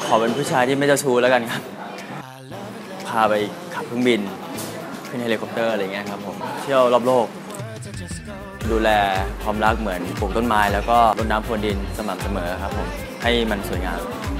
ขอเป็นผู้ชายที่ไม่เจ้าชู้แล้วกันครับพาไปขับเครื่องบินขึ้นเฮลิคอปเตอร์อะไรเงี้ยครับผมเที่ยวรอบโลกดูแลความรักเหมือนปลูกต้นไม้แล้วก็รดน้ำพรวนดินสม่ำเสมอครับผมให้มันสวยงาม